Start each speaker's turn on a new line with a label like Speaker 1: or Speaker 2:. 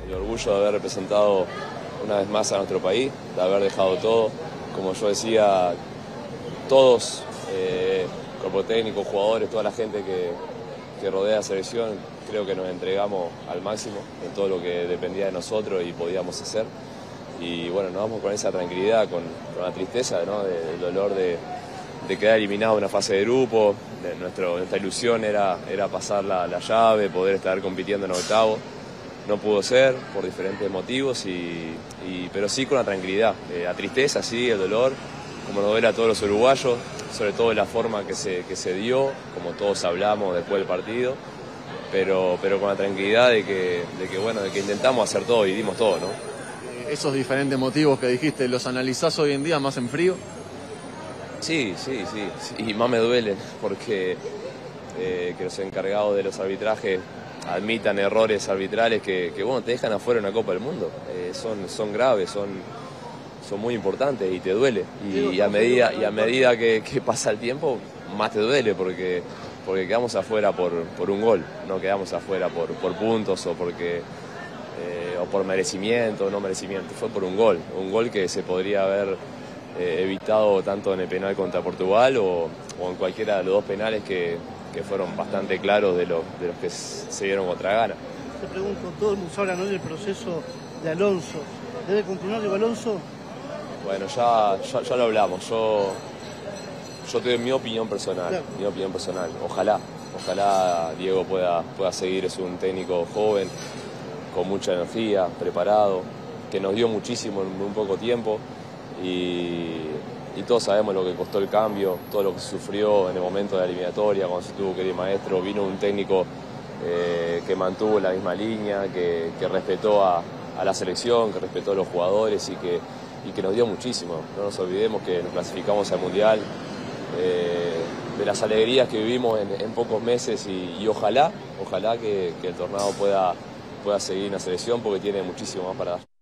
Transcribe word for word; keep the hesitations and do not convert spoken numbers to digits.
Speaker 1: el orgullo de haber representado una vez más a nuestro país, de haber dejado todo, como yo decía, todos, eh, cuerpo técnico, jugadores, toda la gente que, que rodea la selección, creo que nos entregamos al máximo en todo lo que dependía de nosotros y podíamos hacer. Y bueno, nos vamos con esa tranquilidad, con, con la tristeza, ¿no?, del dolor de, de quedar eliminado en una fase de grupo. De nuestro, nuestra ilusión era, era pasar la, la llave, poder estar compitiendo en octavo. No pudo ser por diferentes motivos, y, y, pero sí con la tranquilidad. Eh, la tristeza, sí, el dolor, como nos duele a todos los uruguayos, sobre todo de la forma que se, que se dio, como todos hablamos después del partido, pero, pero con la tranquilidad de que, de que, bueno, de que intentamos hacer todo y dimos todo, ¿no?
Speaker 2: Esos diferentes motivos que dijiste, ¿los analizás hoy en día más en frío?
Speaker 1: Sí, sí, sí, sí, y más me duelen porque eh, que los encargados de los arbitrajes admitan errores arbitrales que, que bueno, te dejan afuera de una Copa del Mundo. Eh, son, son graves, son, son muy importantes y te duele. Y, y a medida, y a medida que, que pasa el tiempo, más te duele porque, porque quedamos afuera por, por un gol, no quedamos afuera por, por puntos o porque... Eh, o por merecimiento o no merecimiento, fue por un gol, un gol que se podría haber eh, evitado tanto en el penal contra Portugal o, o en cualquiera de los dos penales que, que fueron bastante claros de, lo, de los que se dieron contra Ghana.
Speaker 3: Te pregunto, todo el mundo habla, ¿no?, del proceso de Alonso. ¿Debe continuar Diego Alonso?
Speaker 1: Bueno, ya, ya, ya lo hablamos, yo, yo tengo mi opinión personal, claro. mi opinión personal, ojalá, ojalá Diego pueda, pueda seguir, es un técnico joven, con mucha energía, preparado, que nos dio muchísimo en muy poco tiempo y, y todos sabemos lo que costó el cambio, todo lo que se sufrió en el momento de la eliminatoria, cuando se tuvo que ir maestro, vino un técnico eh, que mantuvo la misma línea, que, que respetó a, a la selección, que respetó a los jugadores y que, y que nos dio muchísimo. No nos olvidemos que nos clasificamos al Mundial, eh, de las alegrías que vivimos en, en pocos meses y, y ojalá, ojalá que, que el tornado pueda... pueda seguir en la selección porque tiene muchísimo más para dar.